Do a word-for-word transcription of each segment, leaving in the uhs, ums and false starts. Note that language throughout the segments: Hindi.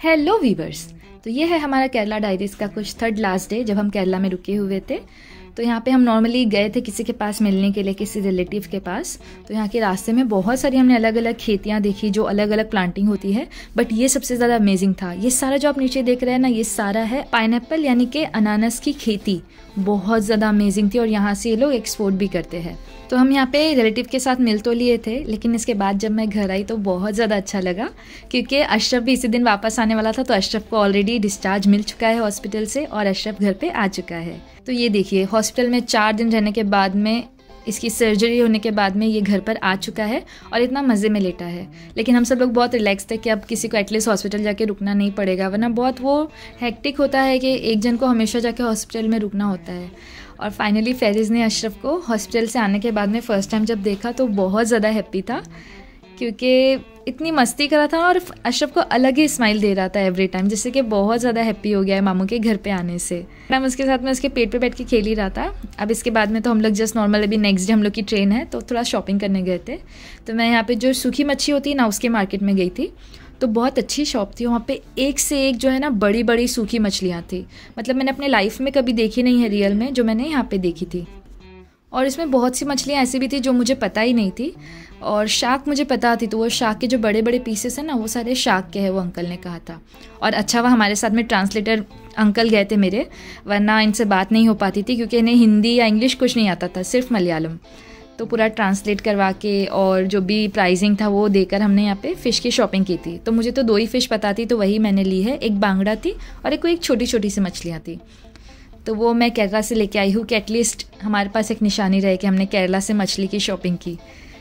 Hello viewers. तो ये है हमारा केरला डायरीज का कुछ थर्ड लास्ट डे जब हम केरला में रुके हुए थे। तो यहाँ पे हम नॉर्मली गए थे किसी के पास मिलने के लिए, किसी रिलेटिव के पास। तो यहाँ के रास्ते में बहुत सारी हमने अलग अलग खेतियाँ देखी जो अलग अलग प्लांटिंग होती है, बट ये सबसे ज़्यादा अमेजिंग था। ये सारा जो आप नीचे देख रहे हैं ना, ये सारा है पाइनएप्पल यानी कि अनानास की खेती। बहुत ज़्यादा अमेजिंग थी और यहाँ से ये लोग एक्सपोर्ट भी करते हैं। तो हम यहाँ पे रिलेटिव के साथ मिल तो लिए थे, लेकिन इसके बाद जब मैं घर आई तो बहुत ज़्यादा अच्छा लगा, क्योंकि अशरफ भी इसी दिन वापस आने वाला था। तो अशरफ को ऑलरेडी डिस्चार्ज मिल चुका है हॉस्पिटल से और अशरफ घर पे आ चुका है। तो ये देखिए, हॉस्पिटल में चार दिन रहने के बाद में, इसकी सर्जरी होने के बाद में ये घर पर आ चुका है और इतना मज़े में लेटा है। लेकिन हम सब लोग बहुत रिलैक्स थे कि अब किसी को एटलीस्ट हॉस्पिटल जाके रुकना नहीं पड़ेगा, वरना बहुत वो हेक्टिक होता है कि एक जन को हमेशा जाके हॉस्पिटल में रुकना होता है। और फाइनली फेरिस ने अशरफ को हॉस्पिटल से आने के बाद में फ़र्स्ट टाइम जब देखा तो बहुत ज़्यादा हैप्पी था, क्योंकि इतनी मस्ती कर रहा था और अशरफ को अलग ही स्माइल दे रहा था एवरी टाइम, जिससे कि बहुत ज़्यादा हैप्पी हो गया है मामू के घर पे आने से। हम उसके साथ में उसके पेट पे बैठ के खेल ही रहा था। अब इसके बाद में तो हम लोग जस्ट नॉर्मल, अभी नेक्स्ट डे हम लोग की ट्रेन है तो थोड़ा शॉपिंग करने गए थे। तो मैं यहाँ पे जो सूखी मच्छी होती है ना, उसके मार्केट में गई थी। तो बहुत अच्छी शॉप थी वहाँ पे, एक से एक जो है ना बड़ी बड़ी सूखी मछलियाँ थी। मतलब मैंने अपने लाइफ में कभी देखी नहीं है रियल में, जो मैंने यहाँ पे देखी थी। और इसमें बहुत सी मछलियाँ ऐसी भी थी जो मुझे पता ही नहीं थी। और शार्क मुझे पता थी, तो वो शार्क के जो बड़े बड़े पीसेस हैं ना, वो सारे शार्क के हैं, वो अंकल ने कहा था। और अच्छा हुआ हमारे साथ में ट्रांसलेटर अंकल गए थे मेरे, वरना इनसे बात नहीं हो पाती थी, क्योंकि इन्हें हिंदी या इंग्लिश कुछ नहीं आता था, सिर्फ मलयालम। तो पूरा ट्रांसलेट करवा के और जो भी प्राइसिंग था वो देकर हमने यहाँ पे फ़िश की शॉपिंग की थी। तो मुझे तो दो ही फ़िश पता थी, तो वही मैंने ली है। एक बांगड़ा थी और एक कोई एक छोटी छोटी सी मछलियाँ थी। तो वो मैं केरला से लेके आई हूँ कि एटलीस्ट हमारे पास एक निशानी रहे कि हमने केरला से मछली की शॉपिंग की।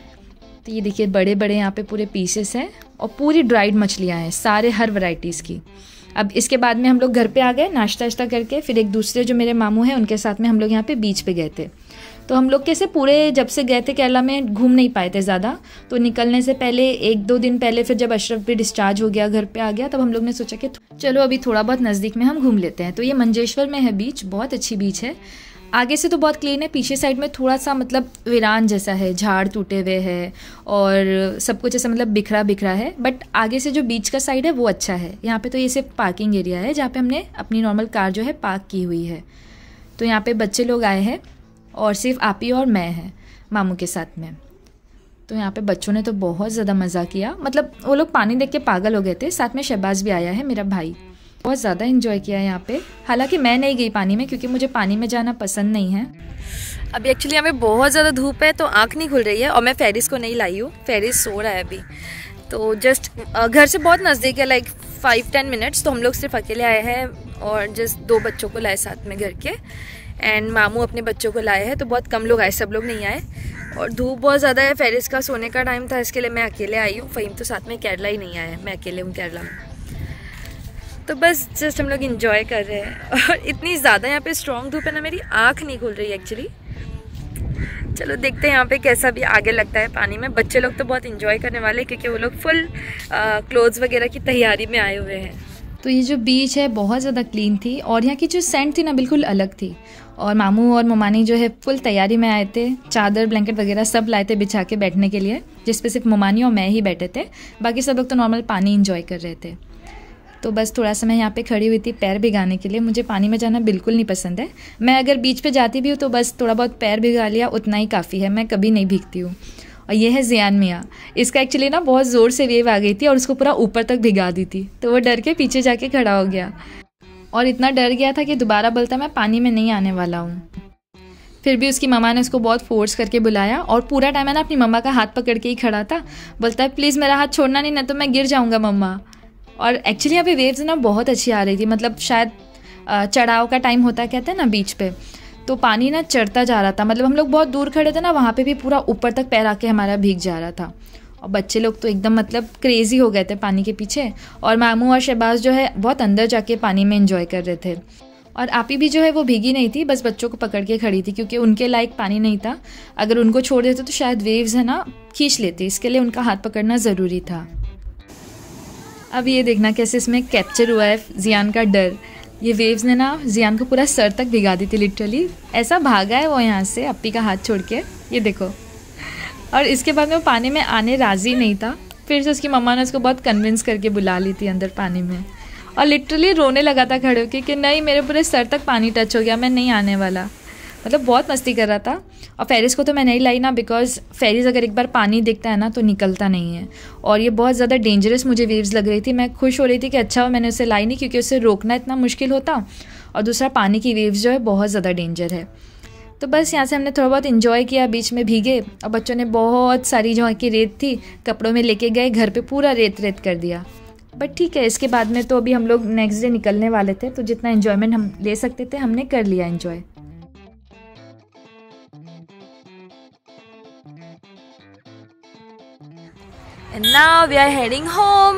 तो ये देखिए, बड़े बड़े यहाँ पे पूरे पीसेस हैं और पूरी ड्राइड मछलियाँ हैं, सारे हर वैरायटीज़ की। अब इसके बाद में हम लोग घर पे आ गए नाश्ता वाश्ता करके। फिर एक दूसरे जो मेरे मामू हैं उनके साथ में हम लोग यहाँ पे बीच पे गए थे। तो हम लोग कैसे पूरे जब से गए थे केरला में घूम नहीं पाए थे ज़्यादा। तो निकलने से पहले एक दो दिन पहले, फिर जब अशरफ भी डिस्चार्ज हो गया, घर पे आ गया, तब हम लोग ने सोचा कि चलो अभी थोड़ा बहुत नज़दीक में हम घूम लेते हैं। तो ये मंजेश्वर में है बीच, बहुत अच्छी बीच है। आगे से तो बहुत क्लीन है, पीछे साइड में थोड़ा सा मतलब वीरान जैसा है, झाड़ टूटे हुए है और सब कुछ ऐसा मतलब बिखरा बिखरा है। बट आगे से जो बीच का साइड है वो अच्छा है। यहाँ पे तो ये सिर्फ पार्किंग एरिया है जहाँ पे हमने अपनी नॉर्मल कार जो है पार्क की हुई है। तो यहाँ पे बच्चे लोग आए हैं और सिर्फ आप ही और मैं हैं मामू के साथ में। तो यहाँ पे बच्चों ने तो बहुत ज़्यादा मज़ा किया, मतलब वो लोग पानी देख के पागल हो गए थे। साथ में शहबाज भी आया है, मेरा भाई। बहुत ज़्यादा एंजॉय किया है यहाँ पे। हालांकि मैं नहीं गई पानी में, क्योंकि मुझे पानी में जाना पसंद नहीं है। अभी एक्चुअली यहाँ पे बहुत ज़्यादा धूप है तो आँख नहीं खुल रही है, और मैं फेरिस को नहीं लाई हूँ, फेरिस सो रहा है अभी। तो जस्ट घर से बहुत नज़दीक है, लाइक फाइव टेन मिनट्स। तो हम लोग सिर्फ अकेले आए हैं और जस्ट दो बच्चों को लाए साथ में घर के, एंड मामू अपने बच्चों को लाए हैं। तो बहुत कम लोग आए, सब लोग नहीं आए। और धूप बहुत ज़्यादा है, फेरिस का सोने का टाइम था, इसके लिए मैं अकेले आई हूँ। फ़हीम तो साथ में केरला ही नहीं आया है, मैं अकेले हूँ केरला में। तो बस जस्ट हम लोग इंजॉय कर रहे हैं। और इतनी ज़्यादा यहाँ पे स्ट्रॉन्ग धूप है ना, मेरी आँख नहीं खुल रही है एक्चुअली। चलो देखते हैं यहाँ पे कैसा भी आगे लगता है पानी में। बच्चे लोग तो बहुत इंजॉय करने वाले, क्योंकि वो लोग फुल क्लोथ्स वगैरह की तैयारी में आए हुए हैं। तो ये जो बीच है बहुत ज़्यादा क्लीन थी, और यहाँ की जो सेंट थी ना बिल्कुल अलग थी। और मामू और ममानी जो है फुल तैयारी में आए थे, चादर ब्लैंकेट वगैरह सब लाए थे बिछा के बैठने के लिए, जिस पे सिर्फ ममानी और मैं ही बैठे थे। बाकी सब लोग तो नॉर्मल पानी इंजॉय कर रहे थे। तो बस थोड़ा सा मैं यहाँ पे खड़ी हुई थी पैर भिगाने के लिए। मुझे पानी में जाना बिल्कुल नहीं पसंद है। मैं अगर बीच पे जाती भी हूँ तो बस थोड़ा बहुत पैर भिगा लिया, उतना ही काफ़ी है, मैं कभी नहीं भीगती हूँ। और ये है जियान मियाँ। इसका एक्चुअली ना बहुत ज़ोर से वेव आ गई थी और उसको पूरा ऊपर तक भिगा दी थी, तो वो डर के पीछे जाके खड़ा हो गया और इतना डर गया था कि दोबारा बोलता मैं पानी में नहीं आने वाला हूँ। फिर भी उसकी मम्मा ने उसको बहुत फोर्स करके बुलाया, और पूरा टाइम है ना अपनी मम्मा का हाथ पकड़ के ही खड़ा था। बोलता है प्लीज़ मेरा हाथ छोड़ना नहीं, ना तो मैं गिर जाऊँगा मम्मा। और एक्चुअली यहाँ पे वेव्स ना बहुत अच्छी आ रही थी, मतलब शायद चढ़ाव का टाइम होता है कहते हैं ना बीच पे, तो पानी ना चढ़ता जा रहा था। मतलब हम लोग बहुत दूर खड़े थे ना, वहाँ पे भी पूरा ऊपर तक पैर आके हमारा भीग जा रहा था। और बच्चे लोग तो एकदम मतलब क्रेजी हो गए थे पानी के पीछे। और मामू और शहबाज जो है बहुत अंदर जाके पानी में एंजॉय कर रहे थे। और आपी भी जो है वो भीगी नहीं थी, बस बच्चों को पकड़ के खड़ी थी, क्योंकि उनके लायक पानी नहीं था। अगर उनको छोड़ देते तो शायद वेव्स है ना खींच लेते, इसके लिए उनका हाथ पकड़ना ज़रूरी था। अब ये देखना कैसे इसमें कैप्चर हुआ है जियान का डर। ये वेव्स ने ना जियान को पूरा सर तक भिगा दी थी लिटरली। ऐसा भागा है वो यहाँ से अप्पी का हाथ छोड़ के, ये देखो। और इसके बाद में वो पानी में आने राज़ी नहीं था। फिर से उसकी मम्मा ने उसको बहुत कन्विंस करके बुला ली थी अंदर पानी में। और लिटरली रोने लगा था खड़े होके कि नहीं मेरे पूरे सर तक पानी टच हो गया, मैं नहीं आने वाला। मतलब बहुत मस्ती कर रहा था। और फेरिस को तो मैं नहीं लाई ना, बिकॉज फेरिस अगर एक बार पानी दिखता है ना तो निकलता नहीं है, और ये बहुत ज़्यादा डेंजरस मुझे वेव्स लग रही थी। मैं खुश हो रही थी कि अच्छा मैंने उसे लाई नहीं, क्योंकि उसे रोकना इतना मुश्किल होता, और दूसरा पानी की वेव्स जो है बहुत ज़्यादा डेंजर है। तो बस यहाँ से हमने थोड़ा बहुत इन्जॉय किया, बीच में भीगे, और बच्चों ने बहुत सारी जो की रेत थी कपड़ों में लेके गए, घर पे पूरा रेत रेत कर दिया। बट ठीक है, इसके बाद में तो अभी हम लोग नेक्स्ट डे निकलने वाले थे, तो जितना इन्जॉयमेंट हम ले सकते थे हमने कर लिया enjoy. And now we are heading home.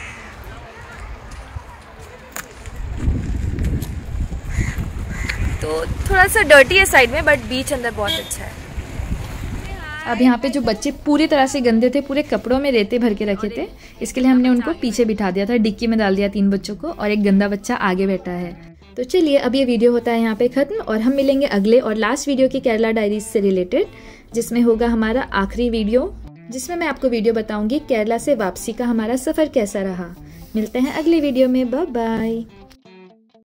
तो थोड़ा सा डर्टी है साइड में, बट बीच अंदर बहुत अच्छा है। अब यहाँ पे जो बच्चे पूरी तरह से गंदे थे, पूरे कपड़ों में रेते भर के रखे थे, इसके लिए हमने उनको पीछे बिठा दिया था, डिक्की में डाल दिया तीन बच्चों को, और एक गंदा बच्चा आगे बैठा है। तो चलिए अब ये वीडियो होता है यहाँ पे खत्म, और हम मिलेंगे अगले और लास्ट वीडियो की केरला डायरीज से रिलेटेड, जिसमें होगा हमारा आखिरी वीडियो, जिसमें मैं आपको वीडियो बताऊंगी केरला से वापसी का हमारा सफर कैसा रहा। मिलते हैं अगली वीडियो में, बाय बाय।